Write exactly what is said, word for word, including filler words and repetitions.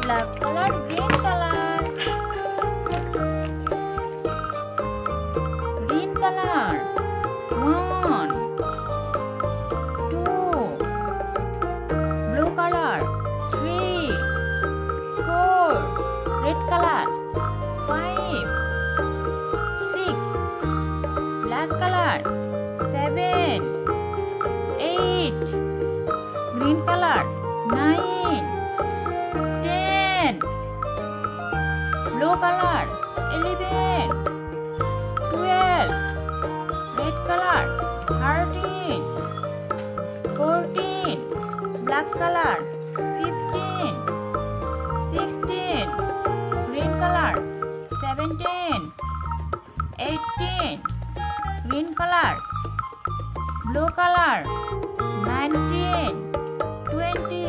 black color, green color, green color. One, two, blue color. Three, four, red color. Five, six, black color. Seven, eight, green color. Nine, ten, blue color. Eleven, twelve, red color. Thirteen, fourteen, black color. Fifteen, sixteen, green color. Seventeen, eighteen, green color. Blue color. Nineteen, twenty.